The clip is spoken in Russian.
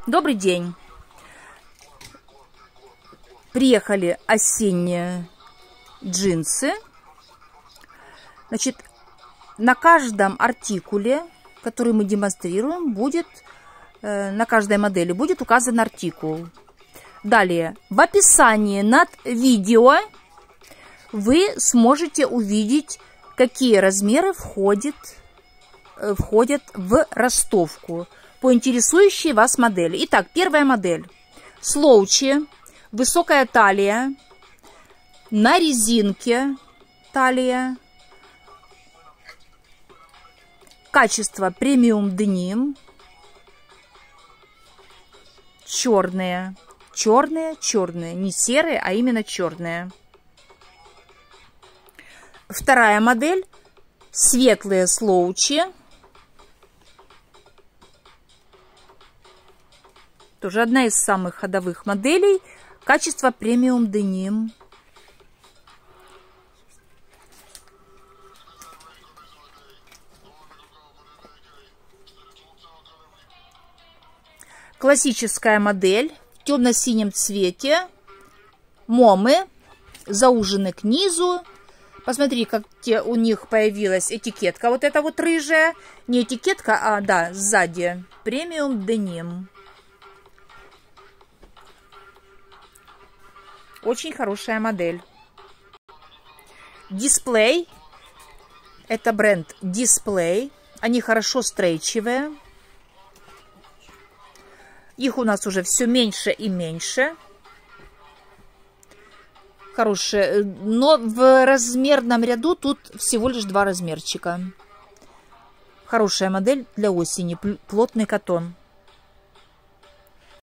Добрый день. Приехали осенние джинсы. Значит, на каждом артикуле, который мы демонстрируем, будет, на каждой модели будет указан артикул. Далее, в описании над видео вы сможете увидеть, какие размеры входят в ростовку по интересующей вас модели. Итак, первая модель. Слоучи, высокая талия, на резинке талия, качество премиум деним, черные, не серые, а именно черные. Вторая модель, светлые слоучи, тоже одна из самых ходовых моделей, качество премиум деним. Классическая модель в темно-синем цвете, момы, заужены к низу. Посмотри, как у них появилась этикетка, вот эта вот рыжая, не этикетка, а да, сзади, премиум деним. Очень хорошая модель. Дисплей. Это бренд Дисплей. Они хорошо стрейчевые. Их у нас уже все меньше и меньше. Хорошие. Но в размерном ряду тут всего лишь 2 размерчика. Хорошая модель для осени. Плотный катон.